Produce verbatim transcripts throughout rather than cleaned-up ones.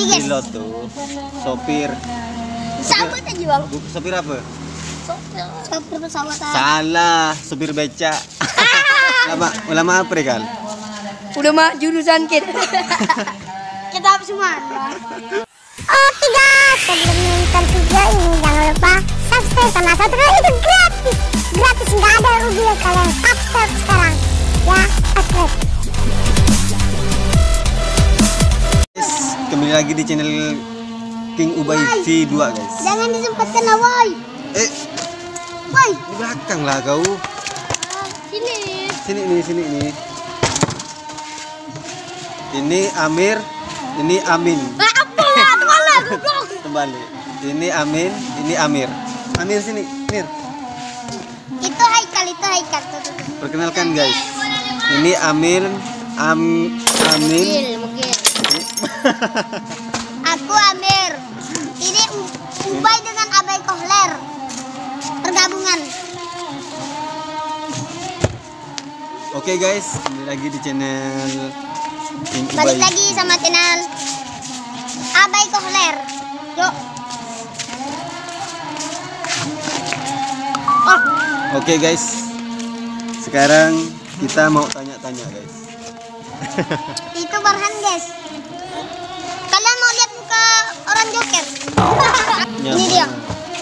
guys. Pilot tuh, sopir. Sama aja bang. Bu- Sopir apa? Sopir, sopir pesawat. Salah, sopir beca. Ulama, ulama apa Kal? Udah mah jurusan kita. Kita apa semua? Oke guys, sebelum nonton video ini jangan lupa subscribe karena subscribe itu gratis. Gratis, nggak ada rugi ya kalian subscribe sekarang. Ya, subscribe. Guys, kembali lagi di channel King Ubay V dua guys. Jangan disempatkan lah, woi. Eh, Woi, di belakang lah kau. sini. Sini nih, sini nih. Ini Amir, ini Amin. Eh, apa? Terbalik, goblok. Terbalik. Ini Amin, ini Amir. Amir sini, Mir. Itu Haikal, itu Haikal. Tuh, tuh, tuh. Perkenalkan guys. Ini Amir, Am, Amin. Mugil, mugil. Aku Amir. Ini U- Ubay dengan Abay Kohler. Pergabungan. Oke guys, kembali lagi di channel King Balik Ubay. lagi sama channel Abay Kohler. Yuk. Oh, Oke guys, sekarang kita mau tanya-tanya guys. itu Barhan guys. Kalian mau lihat muka orang Joker? Ya, Ini dia. mana?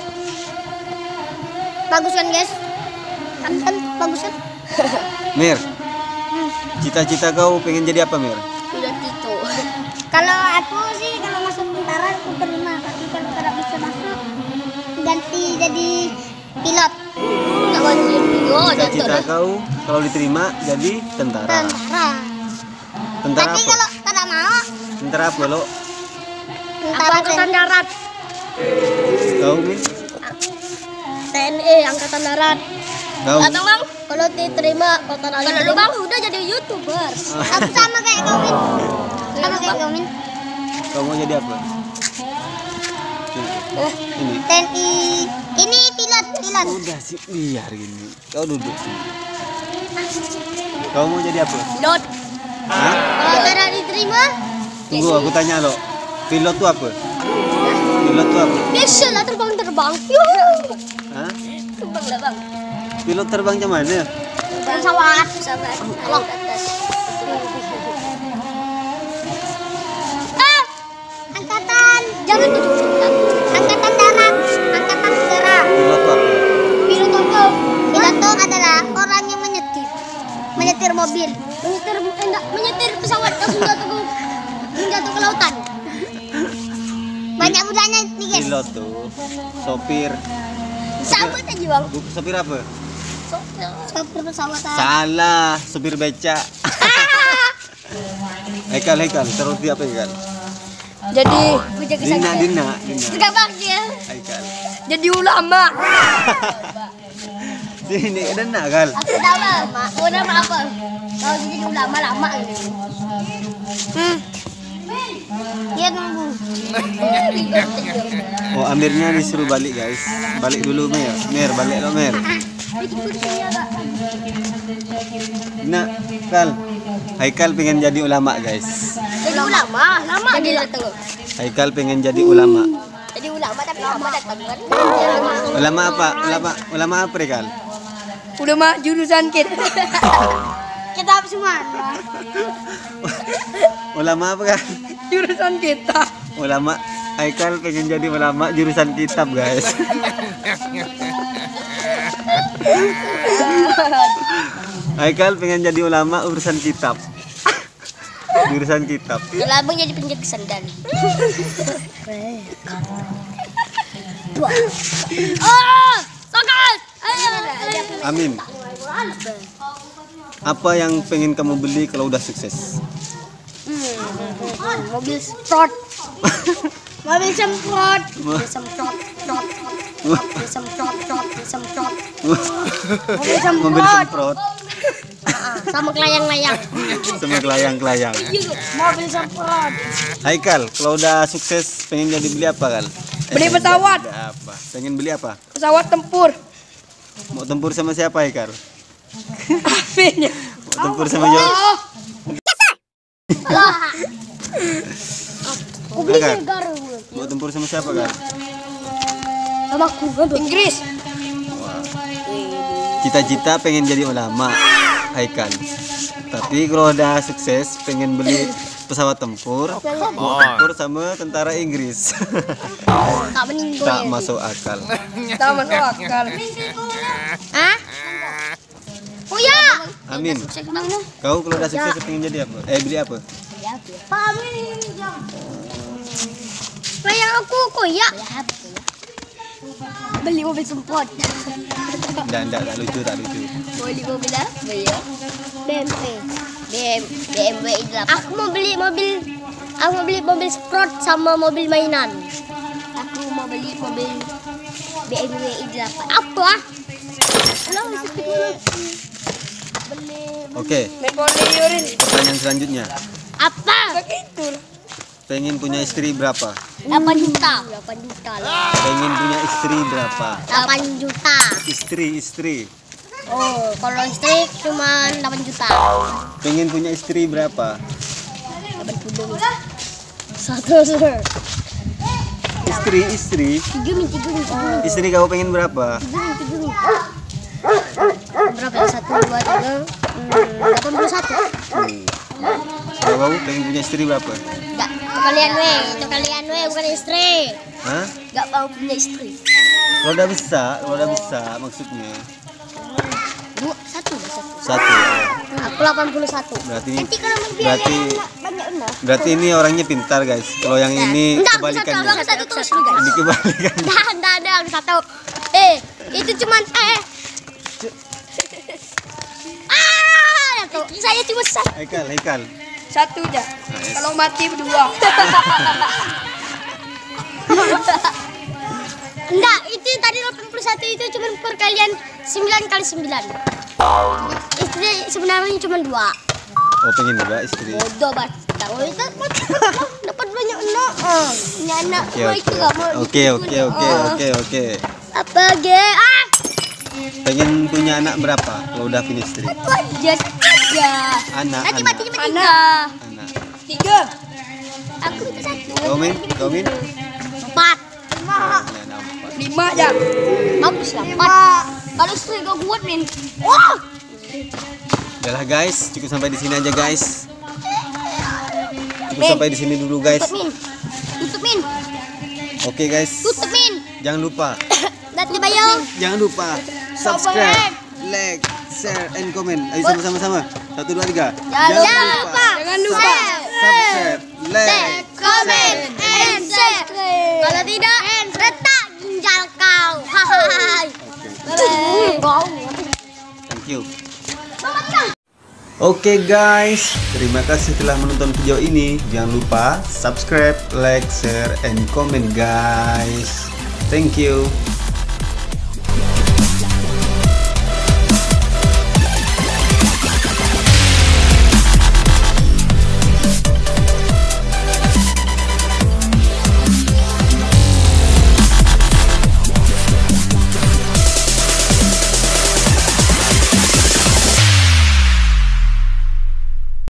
Bagus kan guys? Kan kan bagus kan? Mir, cita-cita kau pengen jadi apa Mir? Udah gitu. Kalau aku sih kalau masuk tentara aku terima, tapi kalau tidak bisa masuk ganti jadi pilot. Nggak mau jadi video Cita-cita kau kalau diterima jadi tentara. Tentara. Tentara Tapi apa? kalau tidak mau Tentara apa lo? tentara Angkatan Darat. Kau Mir? T N I Angkatan Darat. Kau? Atau bang, kalau diterima kota Darat. Kalau lu bang udah jadi YouTubers. aku sama kayak kau Min. Sama kayak kau Min. Kau mau jadi apa? Eh, Ini. T N I. Ini pilot, pilot. Udah sih biar gini. Kau duduk sini. Kau mau jadi apa? Pilot. Hah? Kalau tidak diterima, Tunggu aku tanya lo. Pilot tuh apa? Pilot tuh apa? Biasa lah terbang-terbang. Yuh. Hah? Terbang lah bang. Pilot terbang ke mana? Pesawat. Pesawat. Allah. ah, angkatan, Jangan duduk. angkatan darat, angkatan udara. Pilot tuh apa? Pilot itu, pilot itu adalah orang yang menyetir, menyetir mobil, Menyetir enggak menyetir pesawat langsung jatuh ke jatuh ke lautan. banyak budanya nih guys. Pilot tuh, sopir. Sama aja bang. Bu- Sopir apa? Sopir pesawat. Salah, sopir beca. Hekal, Hekal, teruti apa Hekal? Jadi jaga Dina, Dina, Dina. Juga bahagia. Hekal. Jadi ulama. Sini, Dina, Kal. Aku tahu lama. Oh nama apa? Kalau jadi ulama lama gitu. Hmm. Dia nunggu. Oh, Amirnya disuruh balik guys. Balik dulu Mer. Mer, balik lo Mer. Dina, Kal. Haikal pengen jadi ulama guys. Jadi ulama, lama jadi datang. Haikal pengen jadi ulama. Jadi ulama tapi lama datang kan. Ulama apa? Ulama, ulama apa Kal? Udah mah jurusan kita. Kita apa semua? Ulama apa kan? Jurusan kita. Ulama. Haikal pengen jadi ulama jurusan kitab guys. Haikal pengen jadi ulama urusan kitab. Jurusan kitab. Kalau abang jadi penjaga sandal. Oh, sangat. Amin. Apa yang pengen kamu beli kalau udah sukses? Mobil sport. Mobil semprot. Mobil semprot. Mobil semprot. Mobil semprot. Mobil semprot. Mobil semprot Sama kelayang-layang. sama kelayang-kelayang. Mobil semprot. Haikal, kalau udah sukses pengen jadi beli apa Kal? Beli pesawat. Beli apa? Pengen beli apa? Pesawat tempur. Mau tempur sama siapa Haikal? Amin. Mau tempur sama Jo? Aku Agar. Mau tempur sama siapa kan? Sama aku Inggris. Cita-cita pengen jadi ulama, Haikal. Tapi kalau udah sukses pengen beli pesawat tempur, mau tempur sama tentara Inggris. Tak meninggal. Tak masuk akal. Tak masuk akal. Hah? Oh ya. Amin. Kau kalau udah sukses pengen jadi apa? Eh beli apa? Layang aku koyak. Beli mobil sport. Enggak, enggak, tak lucu, tak lucu. Beli mobil apa ya? B M W. B M B M W i delapan. Aku mau beli mobil. Aku mau beli mobil sport sama mobil mainan. Aku mau beli mobil B M W i delapan. Apa? Beli Oke, Mepoliurin. pertanyaan selanjutnya. apa? Begitu. Pengen punya istri berapa? delapan juta. delapan juta lah. Pengen punya istri berapa? delapan juta. Istri, istri. Oh, kalau istri cuma delapan juta. Pengen punya istri berapa? delapan puluh. Satu, sir. Istri, istri. Tiga min, tiga min, tiga min. Istri kau pengen berapa? Tiga min, tiga min. Berapa ya? Satu, dua, tiga. Hmm, delapan puluh satu. Hmm. Kalau kau pengen punya istri berapa? Enggak, itu kalian we, itu kalian we, bukan istri. Hah? Enggak mau punya istri. Kalau udah bisa, kalau udah bisa maksudnya. Dua, satu, satu. Satu. Aku delapan puluh satu. Berarti Nanti kalau mau berarti banyak enggak? berarti ini orangnya pintar, guys. Kalau yang ini Enggak, kebalikannya. satu, satu terus guys. Ini kebalikannya. Enggak, enggak ada yang satu. Eh, itu cuman eh. Ah, tuh. Saya cuma satu. Haikal, Haikal. Satu aja. Nice. Kalau mati berdua. Enggak, itu tadi delapan puluh satu itu cuma perkalian sembilan kali sembilan. Istri sebenarnya cuma dua. Oh, pengen juga istri. Bodoh banget. Oh, itu dapat banyak anak. Oh, punya anak Oke, gua oke. itu enggak mau. Oke, oke, oke, oke, oke. Apa ge? Ah, Pengen punya anak berapa? Kalau udah punya istri. aku aja aja. Anak, Nanti anak, mati cuma tiga. anak. Tiga. Aku itu satu. Kau min, kau min. Empat. Ya, nampak. Lima aja. Bagus lah. Empat. Kalau istri gak kuat min. Wah. Udahlah guys, cukup sampai di sini aja guys. Cukup sampai di sini dulu guys. Tutup min. Tutup min. Oke guys. Tutup min. Jangan lupa, Nanti bayang. jangan lupa subscribe, like, share, and comment. Ayo sama-sama sama. Satu dua tiga. Jangan lupa. Jangan lupa. Subscribe, like. Like, comment, and subscribe. Kalau tidak, retak ginjal kau. Hai. Oke, Kau. thank you. Oke guys, terima kasih telah menonton video ini. Jangan lupa subscribe, like, share, and comment guys. Thank you.